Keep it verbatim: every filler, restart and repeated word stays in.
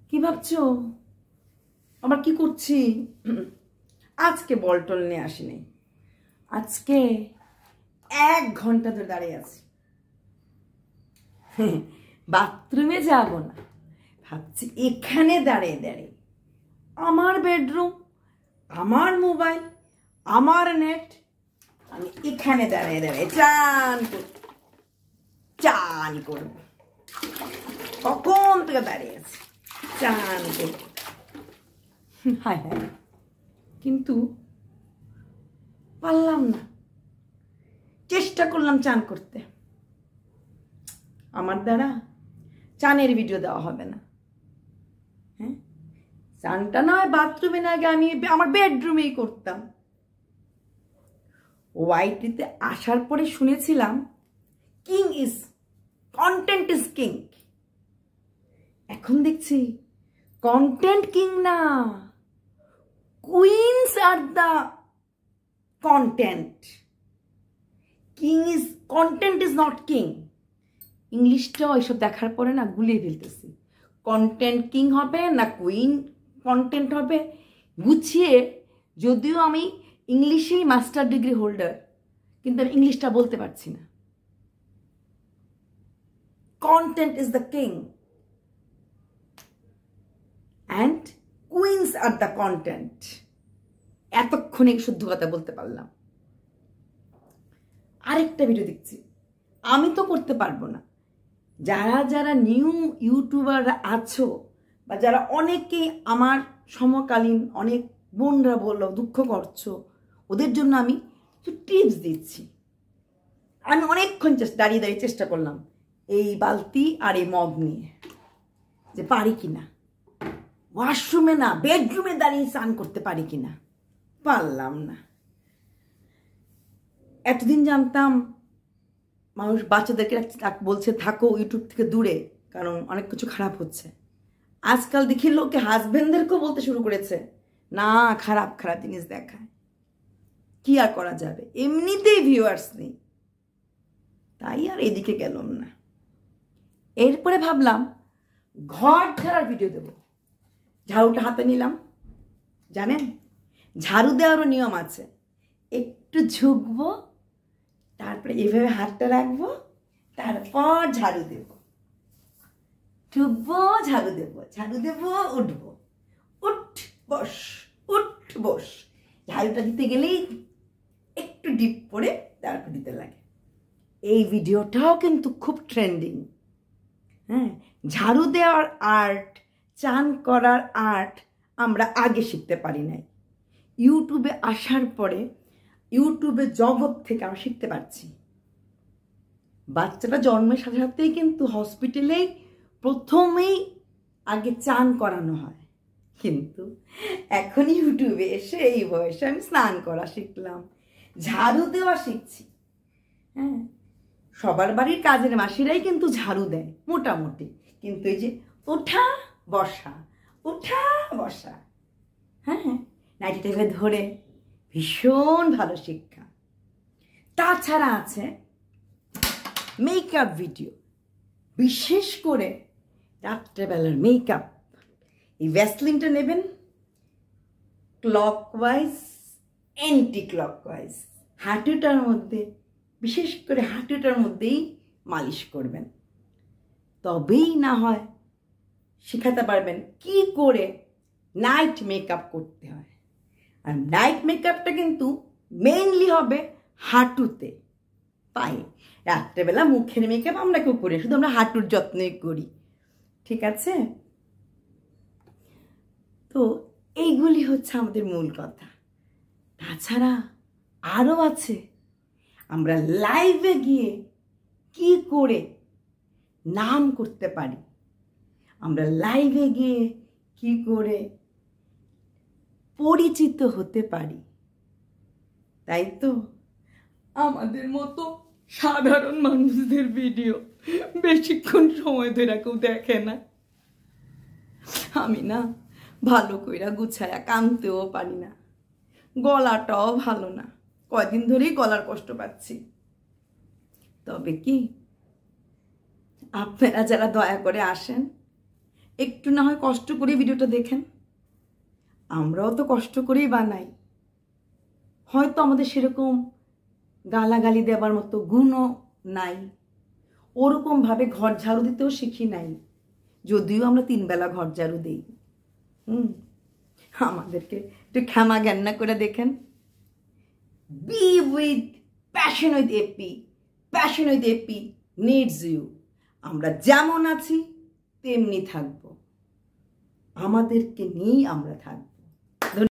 কি ভাবছো আবার কি করছি? আজকে বলটল নিয়ে আসিনি, আজকে এক ঘন্টা ধরে দাঁড়িয়ে আছি। বাথরুমে যাব না, ভাবছি এখানে দাঁড়িয়ে দাঁড়িয়ে আমার বেডরুম, আমার মোবাইল, আমার নেট, আমি এখানে দাঁড়িয়ে দাঁড়িয়ে চান করব চান করব কখন থেকে দাঁড়িয়ে আছি চান করব। হায় হায়, কিন্তু পারলাম না। চেষ্টা করলাম চান করতে, আমার দ্বারা চানের ভিডিও দেওয়া হবে না। হ্যাঁ, চানটা নয় বাথরুমে না গিয়ে আমি আমার বেডরুমেই করতাম। ওয়াইটিতে আসার পরে শুনেছিলাম king is content is king. এখন দেখছি কন্টেন্ট কিং না, queens are the content. King is content is not king. ইংলিশটাও এইসব দেখার পরে না গুলিয়ে ফেলতেছি। কন্টেন্ট কিং হবে না কুইন কন্টেন্ট হবে, গুছিয়ে। যদিও আমি ইংলিশেই মাস্টার ডিগ্রি হোল্ডার, কিন্তু আমি ইংলিশটা বলতে পারছি না। Content is the king and queens are the content. এতক্ষণে শুদ্ধ কথা বলতে পারলাম। আরেকটা ভিডিও দেখছি, আমি তো করতে পারবো না। যারা যারা নিউ ইউটিউবাররা আছো বা যারা অনেকেই আমার সমকালীন অনেক বোনরা বললো দুঃখ করছো, ওদের জন্য আমি কিছু টিপস দিচ্ছি। আমি অনেকক্ষণ দাঁড়িয়ে দাঁড়িয়ে চেষ্টা করলাম এই বালতি আর এই মগ নিয়ে যে পারি কিনা, ওয়াশরুমে না বেডরুমে দাঁড়িয়ে স্নান করতে পারি কিনা, পারলাম না। এতদিন জানতাম মানুষ বাচ্চাদেরকে বলছে থাকো ইউটিউব থেকে দূরে, কারণ অনেক কিছু খারাপ হচ্ছে। আজকাল দেখি লোকে হাজবেন্ডদেরকেও বলতে শুরু করেছে না খারাপ খারাপ জিনিস দেখায়। কি আর করা যাবে, এমনিতেই ভিউয়ার্স নেই, তাই আর এদিকে গেলাম না। এরপরে ভাবলাম ঘর ঝাড়ার ভিডিও দেব। ঝাড়ুটা হাতে নিলাম, জানেন ঝাড়ু দেওয়ারও নিয়ম আছে। একটু ঝুঁকবো, তারপরে এভাবে হাতটা রাখবো, তারপর ঝাড়ু দেব। ঢুকবো, ঝাড়ু দেবো, ঝাড়ু দেবো, উঠবো, উঠ বস, উঠ বস। ঝাড়ুটা দিতে গেলেই একটু ডিপ করে তারপর দিতে লাগে। এই ভিডিওটাও কিন্তু খুব ট্রেন্ডিং। হ্যাঁ, ঝাড়ু দেওয়ার আর্ট, চান করার আর্ট আমরা আগে শিখতে পারি নাই। ইউটিউবে আসার পরে ইউটিউবের জগৎ থেকে আমরা শিখতে পারছি। বাচ্চাটা জন্মের সাথে সাথেই কিন্তু হসপিটালেই প্রথমেই আগে চান করানো হয়, কিন্তু এখন ইউটিউবে এসে এই বয়সে আমি স্নান করা শিখলাম, ঝাড়ু দেওয়া শিখছি। হ্যাঁ, সবার বাড়ির কাজের মাসিরাই কিন্তু ঝাড়ু দেয় মোটামুটি, কিন্তু এই যে ওঠা বসা ওঠা বসা, হ্যাঁ নাইটি টেপে ধরে, ভীষণ ভালো শিক্ষা। তাছাড়া আছে মেকআপ ভিডিও, বিশেষ করে রাত্রেবেলার মেকআপ। এই ভ্যাসলিনটা নেবেন ক্লকওয়াইজ অ্যান্টি ক্লকওয়াইজ, হাঁটুটার মধ্যে, বিশেষ করে হাঁটুটার মধ্যেই মালিশ করবেন, তবেই না হয় শেখাতে পারবেন কি করে নাইট মেকআপ করতে হয়। আর নাইট মেকআপটা কিন্তু মেইনলি হবে হাঁটুতে, পায়ে। রাত্রেবেলা মুখের মেকআপ আমরা কেউ করি, শুধু আমরা হাঁটুর যত্নই করি, ঠিক আছে? তো এইগুলি হচ্ছে আমাদের মূল কথা। তাছাড়া আরও আছে, আমরা লাইভে গিয়ে কি করে নাম করতে পারি, আমরা লাইভে গিয়ে কি করে পরিচিত হতে পারি, তাই তো? আমাদের মতো সাধারণ মানুষদের ভিডিও বেশিক্ষণ সময় ধরে কেউ দেখে না। আমি না ভালো কইরা গুছায়া কানতেও পারি না, গলাটাও ভালো না, কয়দিন ধরেই গলার কষ্ট পাচ্ছি। তবে কি আপনারা যারা দয়া করে আসেন, একটু না হয় কষ্ট করে ভিডিওটা দেখেন। আমরাও তো কষ্ট করেই বানাই, হয়তো আমাদের সেরকম গালাগালি দেবার মতো গুণও নাই, ওরকমভাবে ঘর ঝাড়ু দিতেও শিখি নাই, যদিও আমরা তিন বেলা ঘর ঝাড়ু দিই। হুম আমাদেরকে একটু ক্ষমা জ্ঞান করে দেখেন। Be with passion with AP, passion with AP needs you. আমরা যেমন আছি তেমনি থাকবো, আমাদেরকে নিয়েই আমরা থাকবো।